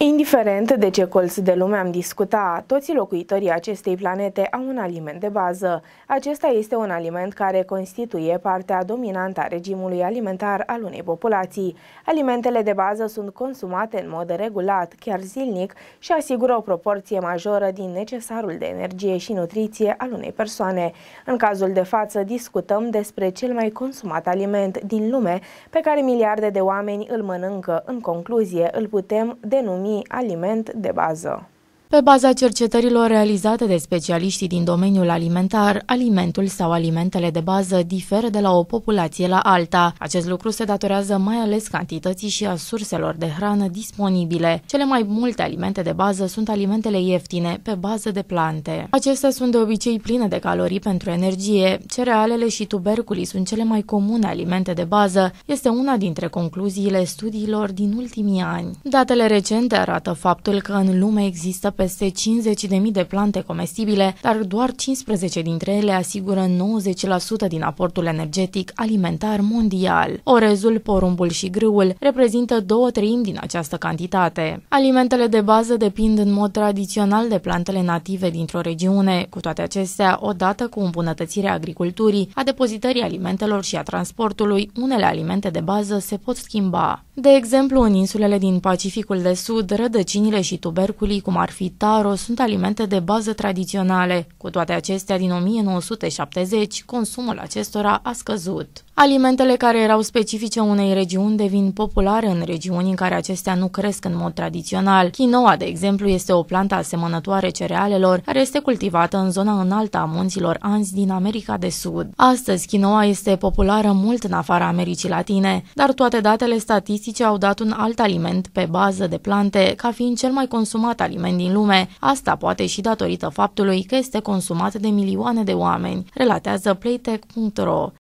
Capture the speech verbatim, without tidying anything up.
Indiferent de ce colț de lume am discutat, toți locuitorii acestei planete au un aliment de bază. Acesta este un aliment care constituie partea dominantă a regimului alimentar al unei populații. Alimentele de bază sunt consumate în mod regulat, chiar zilnic, și asigură o proporție majoră din necesarul de energie și nutriție al unei persoane. În cazul de față, discutăm despre cel mai consumat aliment din lume, pe care miliarde de oameni îl mănâncă. În concluzie, îl putem denumi aliment de bază. Pe baza cercetărilor realizate de specialiștii din domeniul alimentar, alimentul sau alimentele de bază diferă de la o populație la alta. Acest lucru se datorează mai ales cantității și a surselor de hrană disponibile. Cele mai multe alimente de bază sunt alimentele ieftine, pe bază de plante. Acestea sunt de obicei pline de calorii pentru energie. Cerealele și tuberculii sunt cele mai comune alimente de bază, este una dintre concluziile studiilor din ultimii ani. Datele recente arată faptul că în lume există peste cincizeci de mii de plante comestibile, dar doar cincisprezece dintre ele asigură nouăzeci la sută din aportul energetic alimentar mondial. Orezul, porumbul și grâul reprezintă două treimi din această cantitate. Alimentele de bază depind în mod tradițional de plantele native dintr-o regiune. Cu toate acestea, odată cu îmbunătățirea agriculturii, a depozitării alimentelor și a transportului, unele alimente de bază se pot schimba. De exemplu, în insulele din Pacificul de Sud, rădăcinile și tuberculii, cum ar fi taro, sunt alimente de bază tradiționale. Cu toate acestea, din o mie nouă sute șaptezeci, consumul acestora a scăzut. Alimentele care erau specifice unei regiuni devin populare în regiuni în care acestea nu cresc în mod tradițional. Quinoa, de exemplu, este o plantă asemănătoare cerealelor, care este cultivată în zona înaltă a munților Anzi din America de Sud. Astăzi, quinoa este populară mult în afara Americii Latine, dar toate datele statistice au dat un alt aliment pe bază de plante ca fiind cel mai consumat aliment din lume. Asta poate și datorită faptului că este consumat de milioane de oameni, relatează playtech punct ro.